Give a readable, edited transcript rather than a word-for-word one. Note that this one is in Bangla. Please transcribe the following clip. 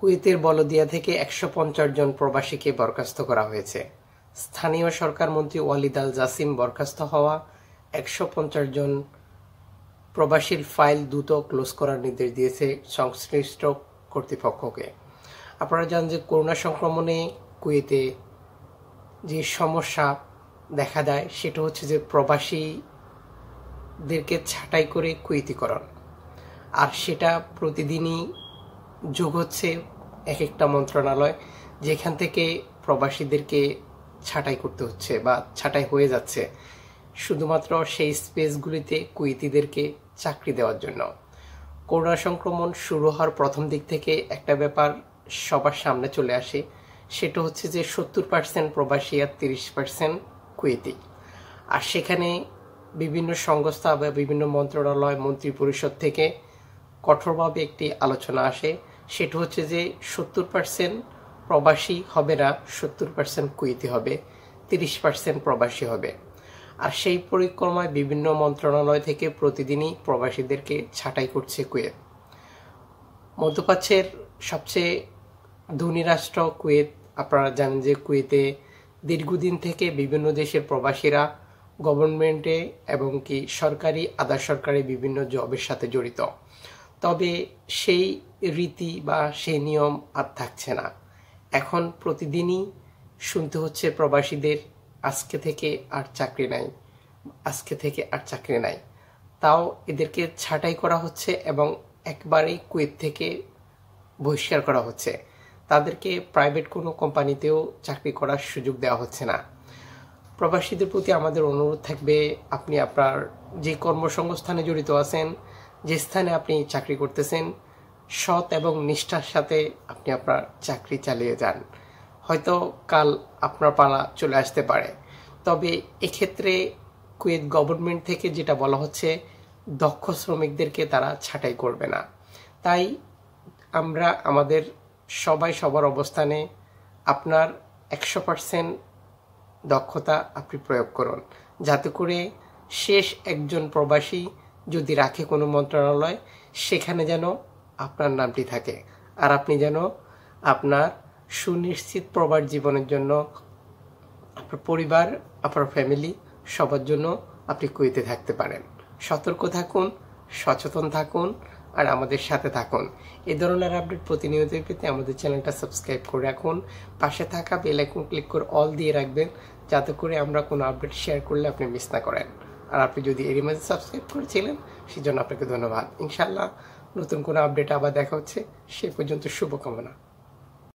কুয়েতের বলদিয়া থেকে ১৫০ জন প্রবাসীকে বরখাস্ত করা হয়েছে। স্থানীয় সরকার মন্ত্রী ওয়ালিদ আল জাসিম বরখাস্ত হওয়া ১৫০ জন প্রবাসীর ফাইল দ্রুত ক্লোজ করার নির্দেশ দিয়েছে সংশ্লিষ্ট কর্তৃপক্ষকে। আপনারা জানেন যে করোনা সংক্রমণে কুয়েতে যে সমস্যা দেখা দেয় সেটা হচ্ছে যে প্রবাসীদেরকে ছাঁটাই করে কুয়েতিকরণ, আর সেটা প্রতিদিনই যোগ হচ্ছে এক একটা মন্ত্রণালয়, যেখান থেকে প্রবাসীদেরকে ছাঁটাই করতে হচ্ছে বা ছাঁটাই হয়ে যাচ্ছে শুধুমাত্র সেই স্পেসগুলিতে কুয়েতিদেরকে চাকরি দেওয়ার জন্য। করোনা সংক্রমণ শুরু হওয়ার প্রথম দিক থেকে একটা ব্যাপার সবার সামনে চলে আসে, সেটা হচ্ছে যে ৭০% প্রবাসী আর ৩০% কুয়েতি। আর সেখানে বিভিন্ন সংস্থা বা বিভিন্ন মন্ত্রণালয় মন্ত্রী পরিষদ থেকে কঠোরভাবে একটি আলোচনা আসে, সেটা হচ্ছে যে ৭০% প্রবাসী হবে না, ৭০% কুয়েতি হবে, ৩০% প্রবাসী হবে। আর সেই পরিক্রমায় বিভিন্ন মন্ত্রণালয় থেকে প্রতিদিনই প্রবাসীদেরকে ছাঁটাই করছে কুয়েত। মধ্যপ্রাচ্যের সবচেয়ে ধনী রাষ্ট্র কুয়েত। আপনারা জানেন যে কুয়েতে দীর্ঘদিন থেকে বিভিন্ন দেশের প্রবাসীরা গভর্নমেন্টে এবং কি সরকারি আধা সরকারি বিভিন্ন জবের সাথে জড়িত। তবে সেই রীতি বা সেই নিয়ম আর থাকছে না। এখন প্রতিদিনই শুনতে হচ্ছে প্রবাসীদের আজকে থেকে আর চাকরি নাই, আজকে থেকে আর চাকরি নাই। তাও এদেরকে ছাঁটাই করা হচ্ছে এবং একবারেই কুয়েত থেকে বহিষ্কার করা হচ্ছে। তাদেরকে প্রাইভেট কোনো কোম্পানিতেও চাকরি করার সুযোগ দেওয়া হচ্ছে না। প্রবাসীদের প্রতি আমাদের অনুরোধ থাকবে, আপনি আপনার যে কর্মসংস্থানে জড়িত আছেন, যে স্থানে আপনি চাকরি করতেছেন, সৎ এবং নিষ্ঠার সাথে আপনি আপনার চাকরি চালিয়ে যান। হয়তো কাল আপনার পালা চলে আসতে পারে। তবে এক্ষেত্রে কুয়েত গভর্নমেন্ট থেকে যেটা বলা হচ্ছে, দক্ষ শ্রমিকদেরকে তারা ছাঁটাই করবে না। তাই আমরা আমাদের সবাই সবার অবস্থানে আপনার ১০০% দক্ষতা আপনি প্রয়োগ করুন, যাতে করে শেষ একজন প্রবাসী যদি রাখে কোনো মন্ত্রণালয়, সেখানে যেন আপনার নামটি থাকে, আর আপনি যেন আপনার সুনিশ্চিত প্রবাস জীবনের জন্য আপনার পরিবার, আপনার ফ্যামিলি সবার জন্য আপনি কুয়েতে থাকতে পারেন। সতর্ক থাকুন, সচেতন থাকুন, আর আমাদের সাথে থাকুন। এই ধরনের আপডেট প্রতিনিয়ত পেতে আমাদের চ্যানেলটা সাবস্ক্রাইব করে রাখুন। পাশে থাকা বেল আইকন ক্লিক করে অল দিয়ে রাখবেন, যাতে করে আমরা কোনো আপডেট শেয়ার করলে আপনি মিস না করেন। আর আপনি যদি এরই মাঝে সাবস্ক্রাইব করেছিলেন, সেজন্য আপনাকে ধন্যবাদ। ইনশাআল্লাহ নতুন কোনো আপডেট আবার দেখা হচ্ছে। সে পর্যন্ত শুভকামনা।